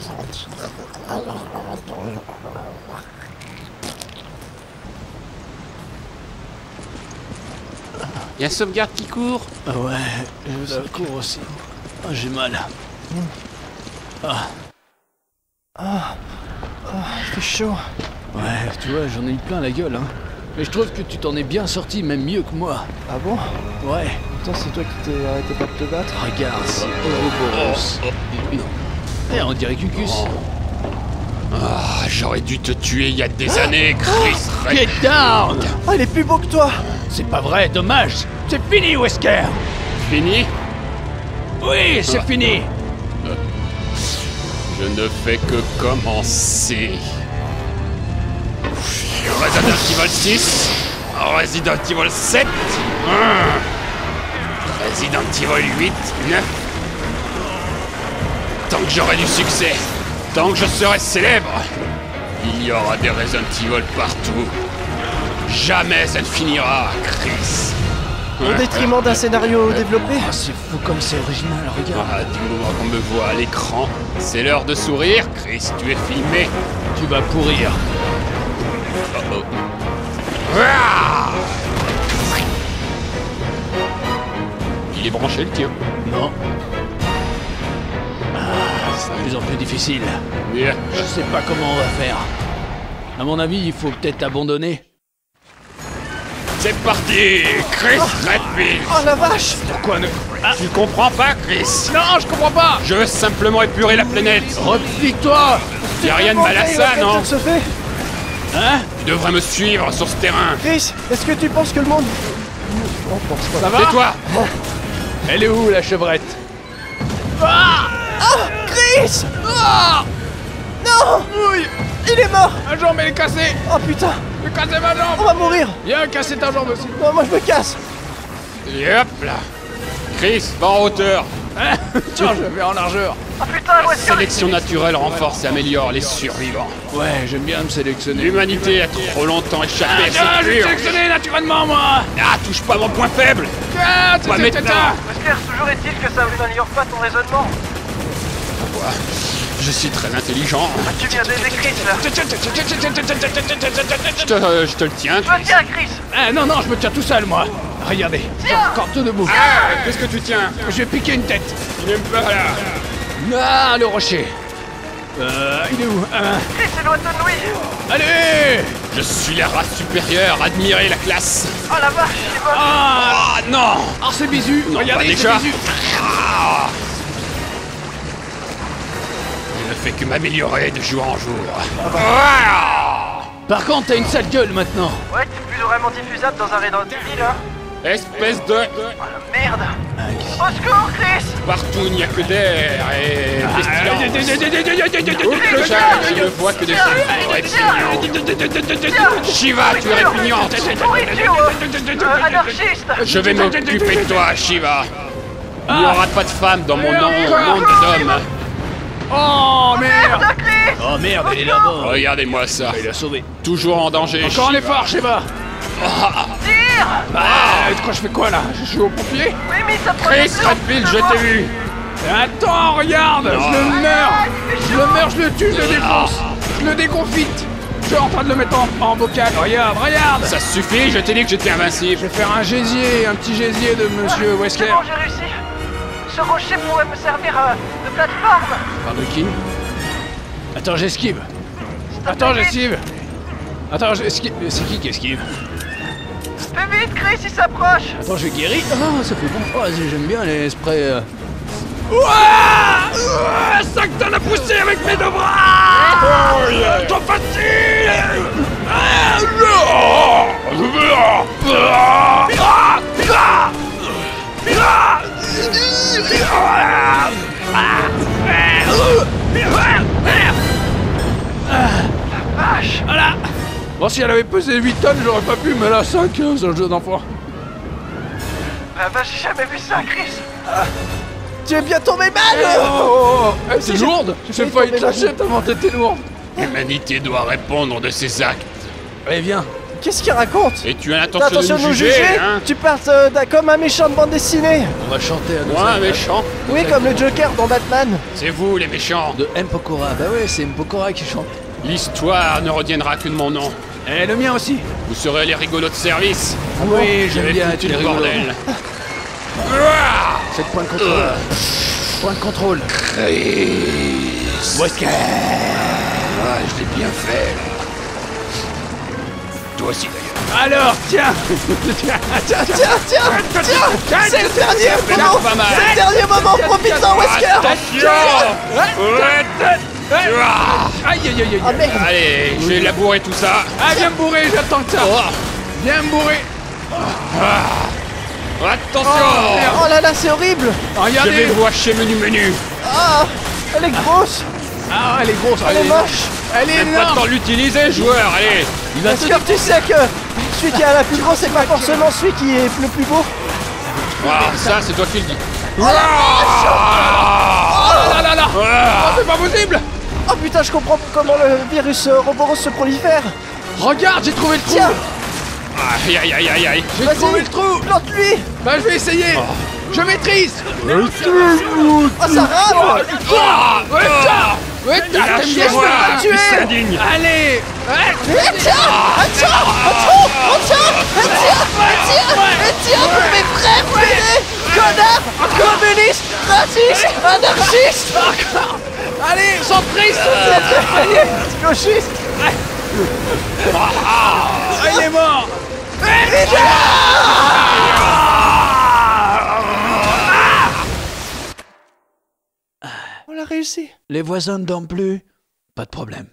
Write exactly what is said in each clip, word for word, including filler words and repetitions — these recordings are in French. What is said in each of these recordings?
Y'a sauvegarde qui court. Ah ouais, ça court aussi. Ah, j'ai mal. Ah. Ah. Ah, il fait chaud. Ouais, tu vois, j'en ai eu plein la gueule, hein. Mais je trouve que tu t'en es bien sorti, même mieux que moi. Ah bon? Ouais. Putain, c'est toi qui t'es arrêté pas de te battre? Regarde, c'est Ouroboros. Eh, on dirait Cucus. Ah, j'aurais dû te tuer il y a des années, Chris. Get down! Ah, il est plus beau que toi! C'est pas vrai, dommage. C'est fini, Wesker. Fini? Oui, c'est fini. Je ne fais que commencer. Resident Evil six, Resident Evil sept, Resident Evil huit, neuf. Tant que j'aurai du succès, tant que je serai célèbre, il y aura des Resident Evil partout. Jamais ça ne finira, Chris. Au détriment d'un scénario développé? Ah, c'est fou comme c'est original, regarde. Ah, du moment qu'on me voit à l'écran, c'est l'heure de sourire, Chris, tu es filmé. Tu vas pourrir. Oh oh. Ah, il est branché le tien. Non. Ah, c'est de plus en plus difficile. Yeah. Je sais pas comment on va faire. À mon avis, il faut peut-être abandonner. C'est parti, Chris Redfield. Oh la vache! Pourquoi ne... Ah, Tu comprends pas, Chris? non, je comprends pas. Je veux simplement épurer la planète. Replie-toi. Y'a rien de mal à ça, non? se fait? Hein? Tu devrais me suivre sur ce terrain. Chris, est-ce que tu penses que le monde... On pense pas. Ça va? Tais-toi. Elle est où, la chevrette? Ah! Chris! Ah! Non! Oui. Il est mort! Ma jambe, elle est cassée. Oh putain! Je vais casser ma jambe. On va mourir! Viens, casser ta jambe aussi. Non, moi je me casse! Et hop là. Chris, va en hauteur. Hein? Tiens, je vais en largeur. Ah putain, La sélection naturelle renforce et améliore les survivants. Ouais, j'aime bien me sélectionner. L'humanité a trop longtemps échappé à Ah, cette je vais purge. sélectionner naturellement, moi. Ah, touche pas mon point faible. Ah, Pas maintenant. Wesker, toujours est-il que ça n'améliore pas ton raisonnement? Quoi? Je suis très intelligent. Tu viens d'aider Chris là! Je te, euh, je te le tiens, Chris. Tiens, Chris! Ah, non, non, je me tiens tout seul, moi. Regardez, encore tout debout. Ah, qu'est-ce que tu tiens? Je vais piquer une tête. Il n'aime pas là. Ah, le rocher. Euh, il est où? euh... Chris, éloigne-toi de lui! Allez. Je suis la race supérieure, admirez la classe. Oh la vache, il est mort! Ah, Ah non. ah c'est bisu. Non, Regardez, pas c'est déjà. bisu. Ah. Je ne fais que m'améliorer de jour en jour. Ah. Par contre, t'as une sale gueule maintenant. Ouais, t'es plus vraiment diffusable dans un Resident Evil là! Espèce de... Oh la merde! Au secours, Chris! Partout il n'y a que d'air et... pestilence. Oups, Ah, le chat, je ne vois que des choses répugnantes. Shiva, tu es répugnante. Pourriture! Euh, anarchiste! Je vais m'occuper de toi, Shiva. Il n'y aura pas de femme dans mon nom, monde d'hommes. Oh merde. Merde, Chris! Oh merde, elle est là-bas. Regardez-moi ça. Il a sauvé. Toujours en danger, Encore un Shiva. effort, Sheva. Tire! Ah, de quoi je fais quoi là? Je suis au pompier? Oui, mais ça prend Chris Redfield, je t'ai vu. Attends, regarde! Je le meurs! Je le meurs, je le tue, je le défonce! Je le déconfite! Je suis en train de le mettre en, en bocal, regarde, regarde! Ça suffit, je t'ai dit que j'étais invincible. Je vais faire un gésier, un petit gésier de Monsieur C'est Wesker. bon, j'ai réussi! Ce rocher pourrait me servir euh, de plateforme! Parle de qui? Attends, j'esquive! Attends, j'esquive! Attends, j'esquive! C'est qui qui esquive? Fais vite, Chris, il s'approche! Attends, je guéris! Ah, ça fait bon! Oh, j'aime bien les sprays... Euh... Ouah! Ouah, ça que t'en as poussé avec mes deux bras! Oh, yeah. Trop facile! Ah, Vache! voilà! Bon, si elle avait pesé huit tonnes, j'aurais pas pu, mais là, cinq, c'est un jeu d'enfant. Ah bah j'ai jamais vu ça, Chris! Ah. Tu es bien tombé mal! Oh, oh, oh. Eh, Si, t'es j'ai- lourde! j'ai J'ai failli failli te tomber lâcher tellement t'étais lourde! L'humanité doit répondre de ses actes. Allez, viens! Qu'est-ce qu'il raconte? Et tu as T'as l'intention de nous juger, hein? Tu parles euh, d'un- comme un méchant de bande dessinée. On va chanter à nos Moi, un amis. méchant? Oui, comme le Joker dans Batman. C'est vous, les méchants. De M. Pokora. Bah ouais, c'est M. Pokora qui chante. L'histoire ne retiendra que de mon nom. Et le mien aussi. Vous serez les rigolos de service. Ah oui, j'aime J'avais bien foutu être les le rigolos. bordel. Ouah. C'est le point de contrôle. Point de contrôle. Wesker. Ah, je l'ai bien fait, là. Toi aussi, d'ailleurs. Alors, tiens. Tiens, tiens, tiens, tiens. C'est le dernier moment. pas mal. C'est le dernier moment. Profite-en, Wesker. Attention. Ouais. Ah. Aïe, aïe, aïe, aïe. Ah merde. Allez, je vais labourer tout ça. Ah, viens me bourrer, j'attends que ça. Viens me bourrer. Attention. Oh là là, c'est horrible. Je vais Regardez. vous hacher menu menu. Ah, elle est grosse. Ah, elle est grosse. Elle est moche. Elle est Même pas le temps énorme. de l'utiliser, joueur. Allez. Il va Wesker, tu sais que celui qui a la plus grosse, c'est pas forcément celui qui est le plus beau. Ah, ça, c'est toi qui le dis. Oh là là là. Ah. C'est pas possible. Oh putain, je comprends comment le virus euh, Roboros se prolifère. Regarde, j'ai trouvé le trou. Tiens, Aïe, aïe, aïe, aïe, aïe. J'ai vas-y, trouvé le trou. plante-lui. Bah, je vais essayer. Je maîtrise. Oh, ça rame. Ah. Ouais, tiens. Ouais, tiens, t'aimes bien Lâchez-moi, ça. tuer. fils indigne. Allez. Ouais. Eh, tiens, ah, tiens, ah, tiens, ah, tiens, eh, tiens, eh, tiens, eh, tiens, pour mes frères, pédés, connards, communistes, racistes, anarchistes, Allez, centriste. allez, gauchistes. Ah, il est mort. On l'a réussi. Les voisins ne dorment plus. Pas de problème.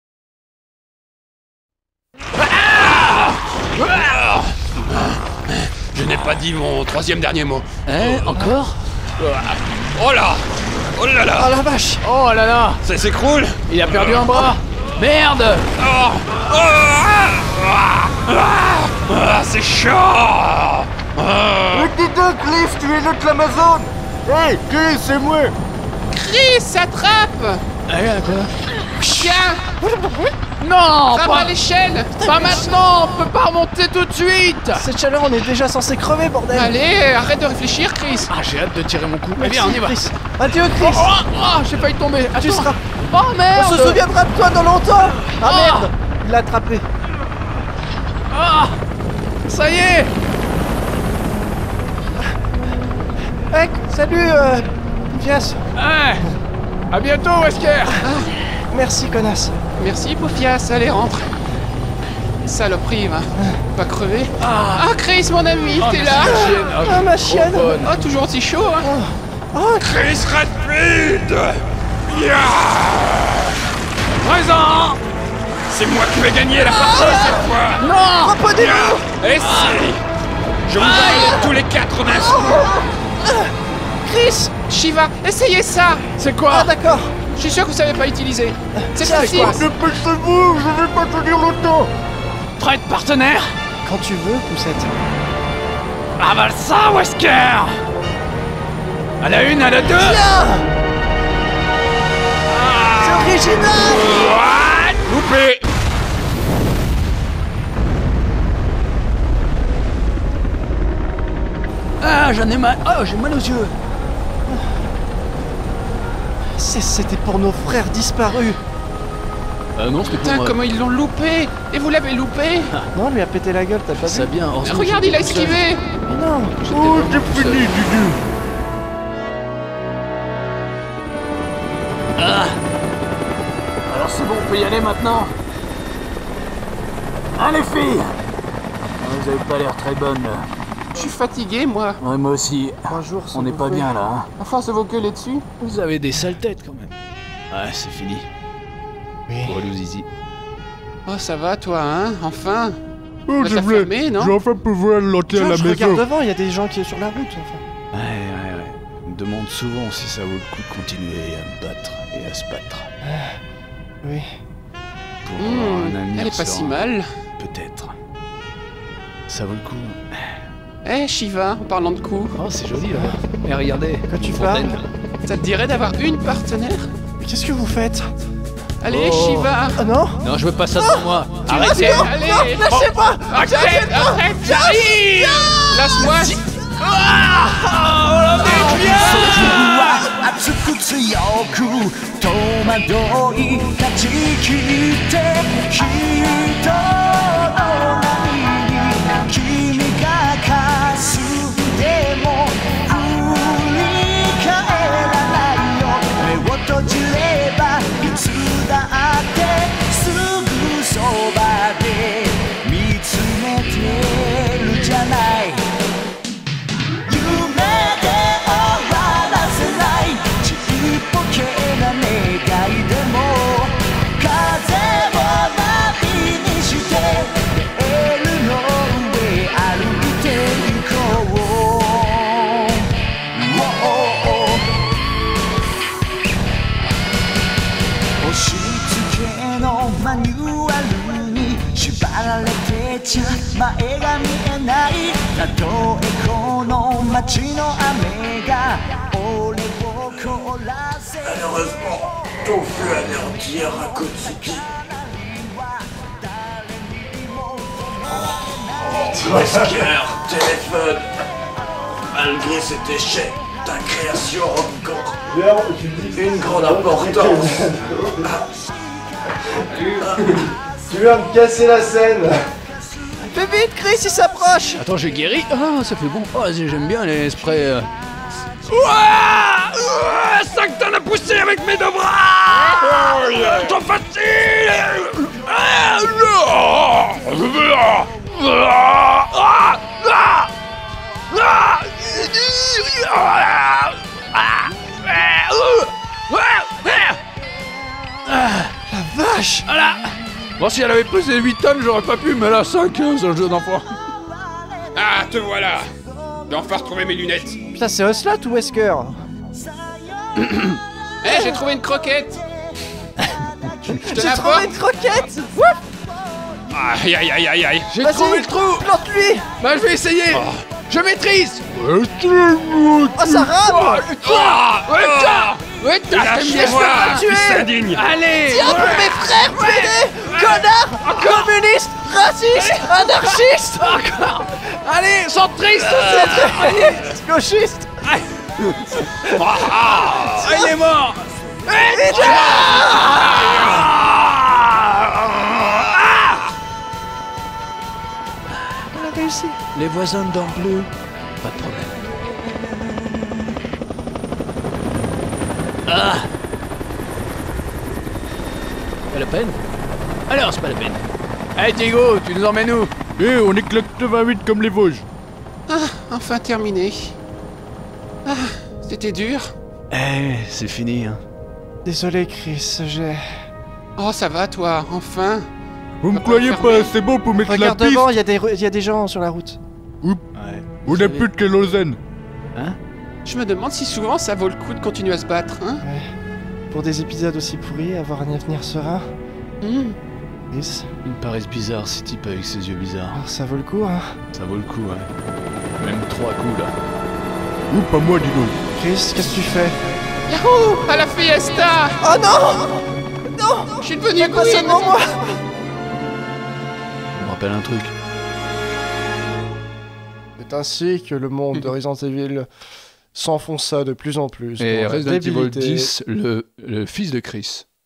Je n'ai pas dit mon troisième dernier mot. Hein, encore? Oh là. Oh là Oh là. la vache. Oh là là. Ça s'écroule. Il a perdu un bras. Merde. Oh. Oh. Ah. Ah. Ah, c'est chaud. Ah. Dis donc, Cliff, tu es l'autre l'Amazon. Hey, Chris, c'est moi. Chris, attrape! Allez, quoi? Tiens! Non, Frappe pas, à l'échelle! pas maintenant. On peut pas remonter tout de suite. Cette chaleur, on est déjà censé crever, bordel. Allez, arrête de réfléchir, Chris! Ah, j'ai hâte de tirer mon coup. Merci, Allez, on y va. Chris. Adieu, Chris. Oh, oh, oh, j'ai failli tomber. Attends. Tu seras- Oh merde. On se souviendra de toi dans longtemps. Ah Oh. merde, il l'a attrapé. Ah, ça y est. Hey, salut, euh, Fias. Hein. À bientôt, Wesker. Merci, connasse. Merci, Poufias, allez, rentre! Saloperie, va! Pas crever? Ah, Chris, mon ami, Oh, t'es merci, là! ma chienne. Ah, Ah, ma trop chienne. bonne. Oh, toujours aussi chaud, hein! Oh, Chris Redfield. Yeah. Présent. C'est moi qui vais gagner la partie cette fois. Non. reprenez-vous. Et si je vous donne tous les quatre d'un coup. Chris. Shiva, essayez ça! C'est quoi? Ah, d'accord. Je suis sûr que vous savez pas utiliser! C'est Tiens, facile! quoi? Dépêchez-vous, je vais pas tenir longtemps. Prête, partenaire. Quand tu veux, Poussette. Ah bah ça, Wesker. À la une, à la deux. Tiens. C'est original. What? Loupé. Ah, j'en ai mal. Oh, j'ai mal aux yeux. C'est- C'était pour nos frères disparus. Euh, non, c'était pour Putain, moi. comment ils l'ont loupé! Et vous l'avez loupé! Non, lui a pété la gueule, t'as pas Ça vu? bien. heureusement, Regarde, j'étais il a tout seul. esquivé! Mais non. J'étais Oh, vraiment c'est tout seul. fini, Dudu. Alors c'est bon, on peut y aller maintenant. Hein, les filles? Vous avez pas l'air très bonnes, là. Je suis fatigué, moi! Ouais, moi aussi. Bonjour, On n'est pas bien, là. Hein. À force de vous gueuler dessus! Vous avez des sales têtes quand même. Ouais, c'est fini. Oui. Pour le zizi. Oh, ça va, toi, hein? Enfin! Oh, Va je te voulais, fermer, non? je vais enfin pouvoir l'entrer à la George, regarde maison. devant, il y a des gens qui sont sur la route, enfin. Ouais, ouais, ouais. On me demande souvent si ça vaut le coup de continuer à me battre et à se battre. Oui. Pour Hmm, avoir un avenir elle est pas si serein. mal! Peut-être. Ça vaut le coup. Eh, Shiva, en parlant de coups, Oh, c'est joli là. Et regardez. Quand tu fontaine. parles. ça te dirait d'avoir une partenaire? Mais qu'est-ce que vous faites? Allez, Oh. Shiva. Ah non. Non, je veux pas ça devant moi. Arrêtez. Non, allez. non, lâchez pas. Arrête, arrête, j'arrive. Laisse-moi. 熱く強く戸惑い断ち切って人の波に君がかすんでも振り返らないよ目を閉じればいつだってすぐそばで見つめてるじゃない前が見えないたとえこの街の雨が俺を凍らせ Malheureusement, ton feu anéantir à Kotsuki. Wesker, téléphone. Malgré cet échec, ta création a encore une grande importance. Tu viens de casser la scène. Fais vite, Chris, il s'approche. Attends, j'ai guéri. Ah, ça fait bon. Oh, j'aime bien les sprays. euh. Ouah Ouah Ça que t'en as poussé avec mes deux bras Trop facile Ah, ah, ah, ah, La vache. Voilà. Bon, si elle avait pesé huit tonnes, j'aurais pas pu, mais là, cinq, hein, c'est un jeu d'enfant. Ah, te voilà J'ai enfin retrouvé mes lunettes. Putain, c'est Ocelot ou Wesker? Eh, j'ai trouvé une croquette. Je te J'ai la trouvé porte. une croquette. Aïe, aïe, aïe, aïe, aïe J'ai Vas-y, trouvé le trou. plante-lui. Bah, je vais essayer. Je maîtrise. Oh, ça rame. Ah, Ouais, tiens. Ouais, tiens, j'aime bien Lâchez-moi, ça. fils indigne. Allez. Tiens, pour mes frères PD, connard, communiste, raciste, anarchiste. Encore. Allez, centriste. Gauchiste. Ah, il est mort. On a réussi. Les voisins de dents bleues, pas de problème. Ah. Pas la peine. Alors, c'est pas la peine. Allez, Diego, tu nous emmènes où? Eh, on éclate vingt-huit comme les Vosges. Enfin terminé. Ah, c'était dur. Eh, c'est fini, hein. Désolé, Chris, j'ai... Oh, ça va, toi, enfin. Vous me Va pas croyez le pas fermer. assez bon pour mettre Regarde la piste? devant, il y, a des re- y a des gens sur la route. Ouais. On n'a plus de kérosène. Je me demande si souvent ça vaut le coup de continuer à se battre, hein. Pour des épisodes aussi pourris, avoir un avenir serein. Hmm. Chris, Il me paraissent bizarres, ces types avec ses yeux bizarres. alors ça vaut le coup, hein. Ça vaut le coup, ouais. Même trois coups, là. Ou pas moi, dis donc. Chris, qu'est-ce que tu fais? Yahoo! À la fiesta! Oh non! Non! Je suis devenu Pas queen. seulement moi! Ça me rappelle un truc. C'est ainsi que le monde de Resident Evil s'enfonça de plus en plus. Et dans la Resident Evil débilité. dix, le, le fils de Chris.